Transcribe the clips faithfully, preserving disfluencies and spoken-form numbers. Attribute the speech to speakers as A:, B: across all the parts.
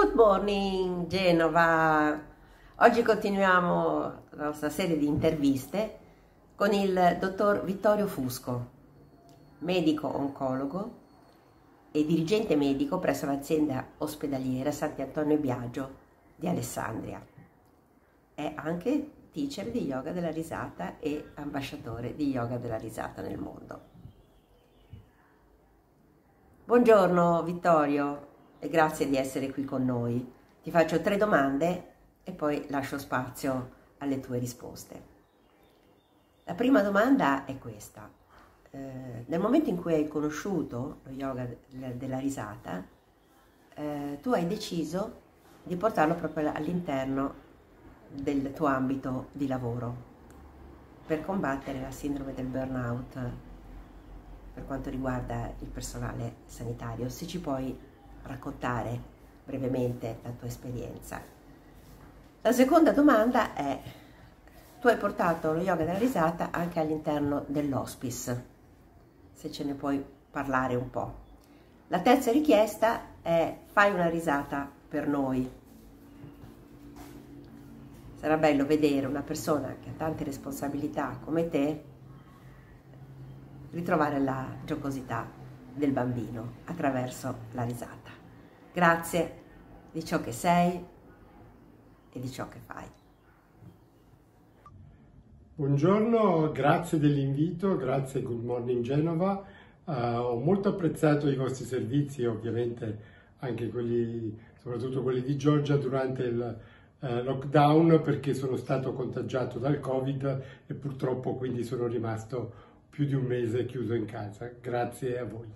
A: Good morning Genova! Oggi continuiamo la nostra serie di interviste con il dottor Vittorio Fusco, medico oncologo e dirigente medico presso l'azienda ospedaliera Sant'Antonio Biagio di Alessandria. È anche teacher di yoga della risata e ambasciatore di yoga della risata nel mondo. Buongiorno Vittorio e grazie di essere qui con noi. Ti faccio tre domande e poi lascio spazio alle tue risposte. La prima domanda è questa. Eh, nel momento in cui hai conosciuto lo yoga della risata, eh, tu hai deciso di portarlo proprio all'interno del tuo ambito di lavoro per combattere la sindrome del burnout per quanto riguarda il personale sanitario. Se ci puoi raccontare brevemente la tua esperienza. La seconda domanda è: tu hai portato lo yoga della risata anche all'interno dell'hospice, se ce ne puoi parlare un po'. La terza richiesta è: fai una risata per noi. Sarà bello vedere una persona che ha tante responsabilità come te ritrovare la giocosità del bambino attraverso la risata. Grazie di ciò che sei e di ciò che fai.
B: Buongiorno, grazie dell'invito, grazie Good Morning Genova. Uh, ho molto apprezzato i vostri servizi, ovviamente anche quelli, soprattutto quelli di Giorgia durante il uh, lockdown, perché sono stato contagiato dal Covid e purtroppo quindi sono rimasto più di un mese chiuso in casa. Grazie a voi.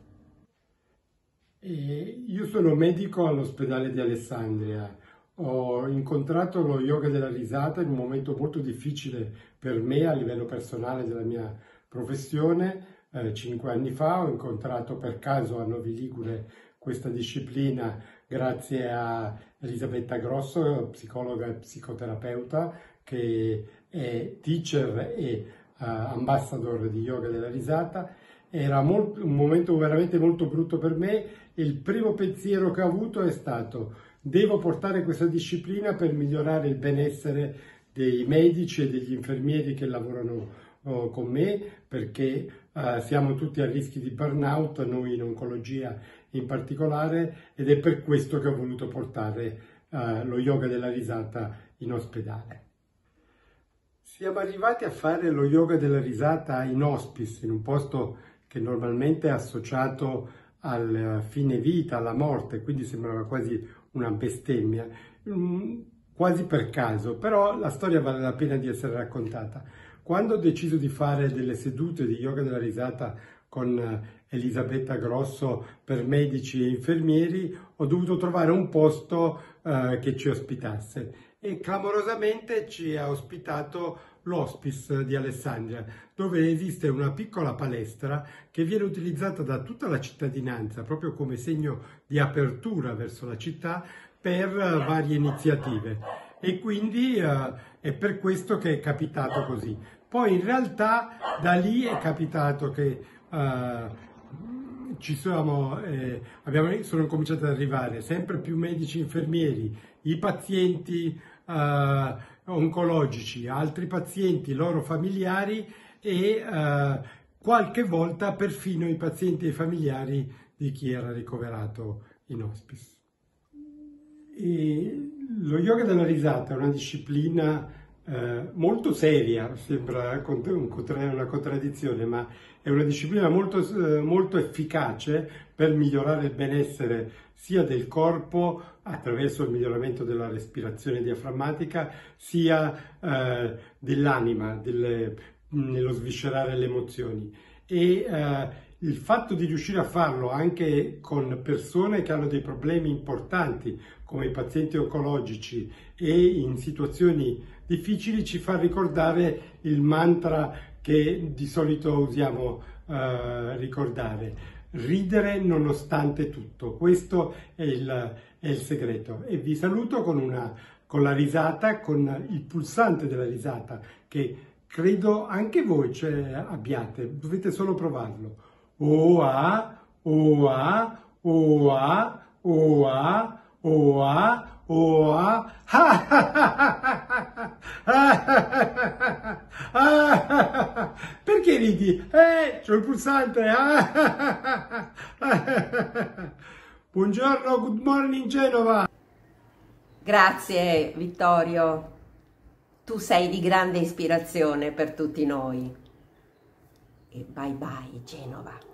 B: E io sono medico all'ospedale di Alessandria. Ho incontrato lo yoga della risata in un momento molto difficile per me a livello personale della mia professione. Eh, cinque anni fa ho incontrato per caso a Novi Ligure questa disciplina grazie a Elisabetta Grosso, psicologa e psicoterapeuta, che è teacher e uh, ambassador di yoga della risata. Era molto, un momento veramente molto brutto per me e il primo pensiero che ho avuto è stato: devo portare questa disciplina per migliorare il benessere dei medici e degli infermieri che lavorano uh, con me, perché uh, siamo tutti a rischio di burnout, noi in oncologia in particolare, ed è per questo che ho voluto portare uh, lo yoga della risata in ospedale. Siamo arrivati a fare lo yoga della risata in hospice, in un posto che normalmente è associato al fine vita, alla morte, quindi sembrava quasi una bestemmia, quasi per caso, però la storia vale la pena di essere raccontata. Quando ho deciso di fare delle sedute di yoga della risata con Elisabetta Grosso per medici e infermieri, ho dovuto trovare un posto eh, che ci ospitasse e clamorosamente ci ha ospitato l'hospice di Alessandria, dove esiste una piccola palestra che viene utilizzata da tutta la cittadinanza proprio come segno di apertura verso la città per uh, varie iniziative, e quindi uh, è per questo che è capitato così. Poi in realtà da lì è capitato che uh, ci siamo, eh, abbiamo, sono cominciati ad arrivare sempre più medici, infermieri, i pazienti uh, oncologici, altri pazienti, loro familiari e uh, qualche volta perfino i pazienti e i familiari di chi era ricoverato in hospice. E lo yoga della risata è una disciplina eh, molto seria, sembra una contraddizione, ma è una disciplina molto, eh, molto efficace per migliorare il benessere sia del corpo attraverso il miglioramento della respirazione diaframmatica, sia eh, dell'anima, delle, nello sviscerare le emozioni. E eh, il fatto di riuscire a farlo anche con persone che hanno dei problemi importanti, come i pazienti oncologici, e in situazioni difficili, ci fa ricordare il mantra che di solito usiamo eh, ricordare: ridere nonostante tutto. Questo è il, è il segreto. E vi saluto con, una, con la risata, con il pulsante della risata, che credo anche voi cioè, abbiate, dovete solo provarlo. O-A, O-A, O-A, O-A, Oa, oa, perché ridi? Eh, c'ho il pulsante. Buongiorno, good morning Genova.
A: Grazie Vittorio, tu sei di grande ispirazione per tutti noi. E bye bye Genova.